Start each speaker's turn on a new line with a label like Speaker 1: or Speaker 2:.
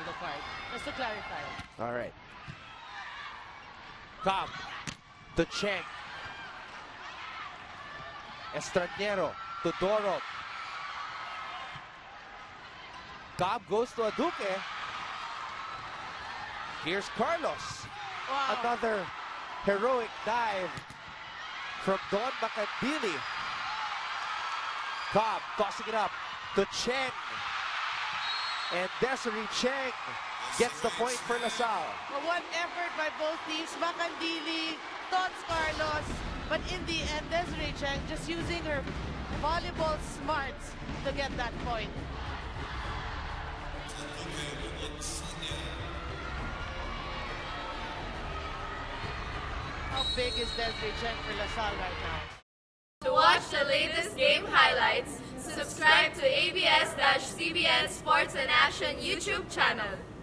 Speaker 1: yellow card. Just to clarify.
Speaker 2: All right. Cobb to Cheng. Estranero to Doro. Cobb goes to Aduque. Here's Carlos.
Speaker 1: Wow.
Speaker 2: Another heroic dive from Don Macandili. Cobb tossing it up to Cheng. And Desiree Cheng gets the point for LaSalle.
Speaker 1: One effort by both teams. Macandili, Tots Carlos. But in the end, Desiree Cheng just using her volleyball smarts to get that point. How big is Desiree Cheng for LaSalle right now?
Speaker 3: To watch the latest game highlights, subscribe to ABS-CBN Sports and Action YouTube channel.